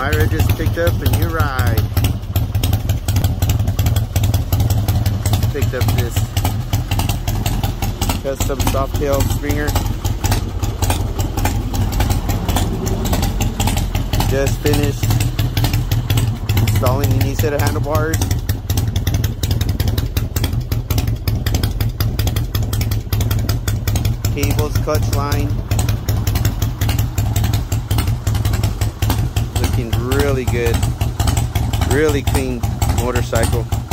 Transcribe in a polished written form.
Mayra just picked up a new ride. Picked up this Custom Softail Springer. Just finished installing a new set of handlebars. Cables, clutch line. Looking really good. Really clean motorcycle.